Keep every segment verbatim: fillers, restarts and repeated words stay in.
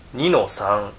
にのさん。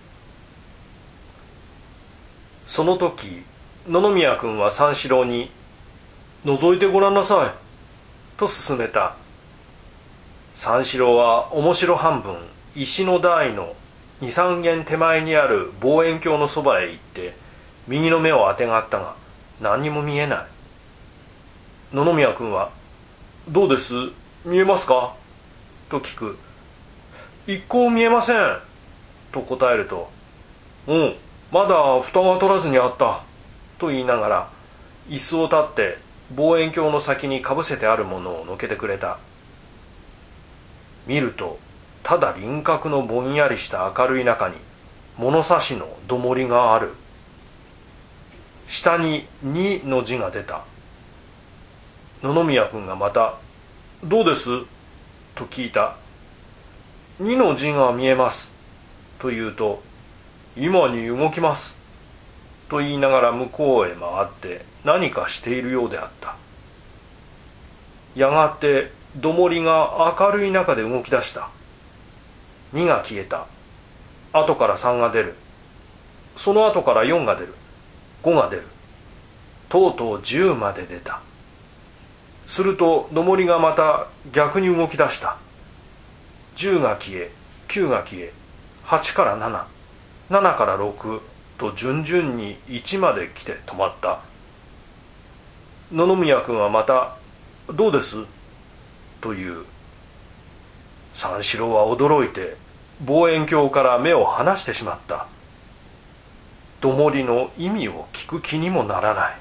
その時野々宮君は三四郎に「覗いてごらんなさい」と勧めた。三四郎は面白半分石の台の二三軒手前にある望遠鏡のそばへ行って右の目をあてがったが何にも見えない。野々宮君は「どうです？見えますか？」と聞く。「一向見えません」と答えると「うん、まだ蓋が取らずにあった」と言いながら椅子を立って望遠鏡の先にかぶせてあるものをのけてくれた。見るとただ輪郭のぼんやりした明るい中に物差しのどもりがある。下ににの字が出た。野々宮君がまた「どうです？」と聞いた。にの字が見えますと言うと「今に動きます」と言いながら向こうへ回って何かしているようであった。やがてどもりが明るい中で動き出した。にが消えた。後からさんが出る。その後からよんが出る。ごが出る。とうとうじゅうまで出た。するとどもりがまた逆に動き出した。じゅうが消え、きゅうが消え、はちからなな、ななからろくと順々にいちまで来て止まった。野々宮君はまた「どうです？」と言う。三四郎は驚いて望遠鏡から目を離してしまった。どもりの意味を聞く気にもならない。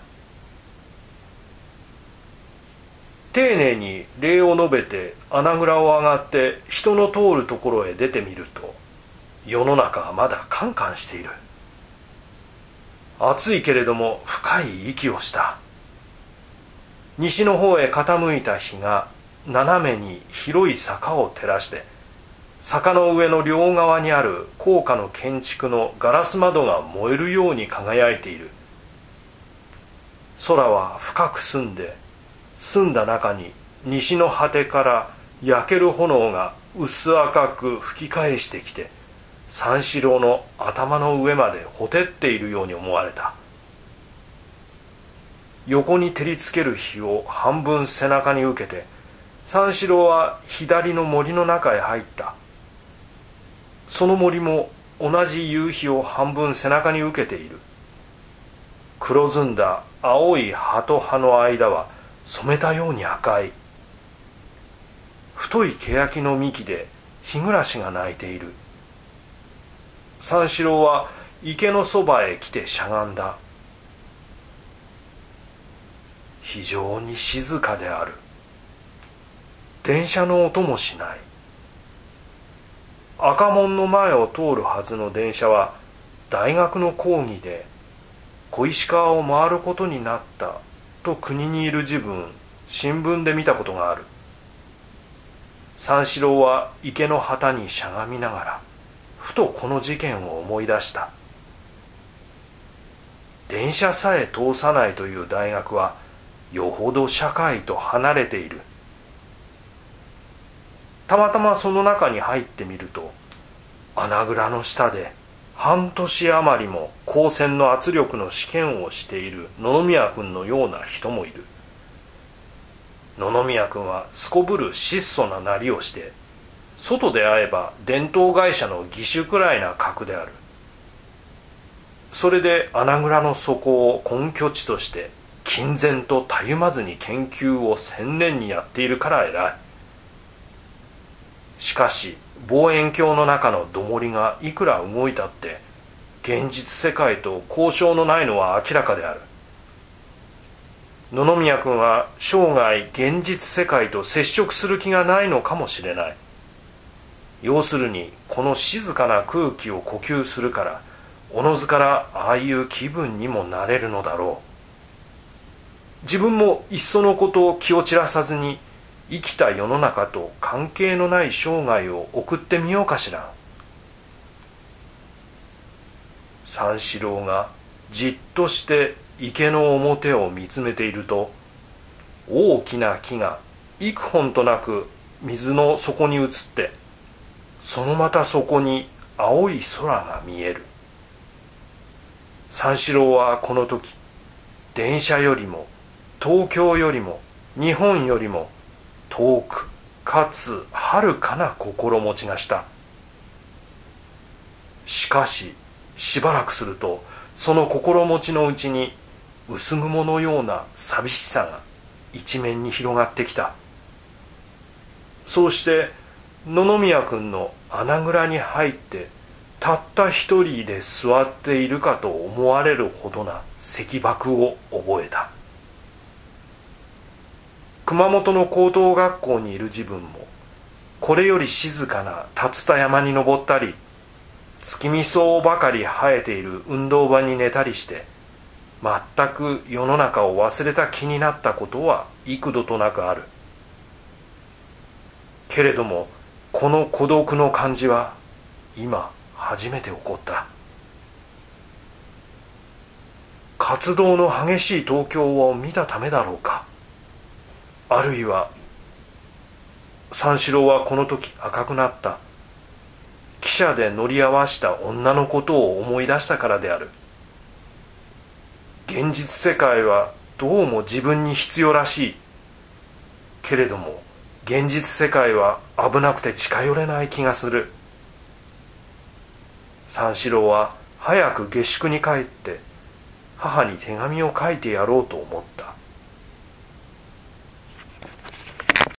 丁寧に礼を述べて穴蔵を上がって人の通るところへ出てみると世の中はまだカンカンしている。暑いけれども深い息をした。西の方へ傾いた日が斜めに広い坂を照らして坂の上の両側にある高架の建築のガラス窓が燃えるように輝いている。空は深く澄んで澄んだ中に西の果てから焼ける炎が薄赤く吹き返してきて三四郎の頭の上までほてっているように思われた。横に照りつける火を半分背中に受けて三四郎は左の森の中へ入った。その森も同じ夕日を半分背中に受けている。黒ずんだ青い葉と葉の間は染めたように赤い。太い欅の幹で日暮らしが鳴いている。三四郎は池のそばへ来てしゃがんだ。非常に静かである。電車の音もしない。赤門の前を通るはずの電車は大学の講義で小石川を回ることになったと国にいる時分新聞で見たことがある。三四郎は池の旗にしゃがみながらふとこの事件を思い出した。電車さえ通さないという大学はよほど社会と離れている。たまたまその中に入ってみると穴蔵の下で半年余りも高専の圧力の試験をしている野々宮君のような人もいる。野々宮君はすこぶる質素ななりをして外で会えば伝統会社の義手くらいな格である。それで穴蔵の底を根拠地として勤然とたゆまずに研究を専念にやっているから偉い。しかし望遠鏡の中のどもりがいくら動いたって現実世界と交渉のないのは明らかである。野々宮君は生涯現実世界と接触する気がないのかもしれない。要するにこの静かな空気を呼吸するからおのずからああいう気分にもなれるのだろう。自分もいっそのことを気を散らさずに生きた世の中と関係のない生涯を送ってみようかしら。三四郎がじっとして池の表を見つめていると大きな木が幾本となく水の底に映ってそのまたそこに青い空が見える。三四郎はこの時、電車よりも東京よりも日本よりも遠くかつ遥かな心持ちがした。しかししばらくすると、その心持ちのうちに薄雲のような寂しさが一面に広がってきた。そうして野々宮君の穴蔵に入ってたった一人で座っているかと思われるほどな石礫を覚えた。熊本の高等学校にいる自分も、これより静かな竜田山に登ったり、月見草ばかり生えている運動場に寝たりして、全く世の中を忘れた気になったことは幾度となくある。けれどもこの孤独の感じは今初めて起こった。活動の激しい東京を見たためだろうか。あるいは三四郎はこの時赤くなった。汽車で乗り合わした女のことを思い出したからである。現実世界はどうも自分に必要らしい。けれども現実世界は危なくて近寄れない気がする。三四郎は早く下宿に帰って母に手紙を書いてやろうと思った。